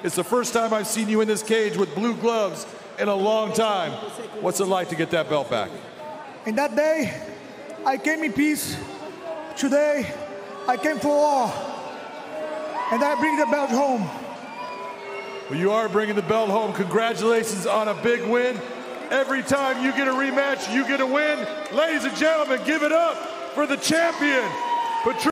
It's the first time I've seen you in this cage with blue gloves in a long time. What's it like to get that belt back? In that day, I came in peace. Today, I came for war. And I bring the belt home. Well, you are bringing the belt home. Congratulations on a big win. Every time you get a rematch, you get a win. Ladies and gentlemen, give it up for the champion,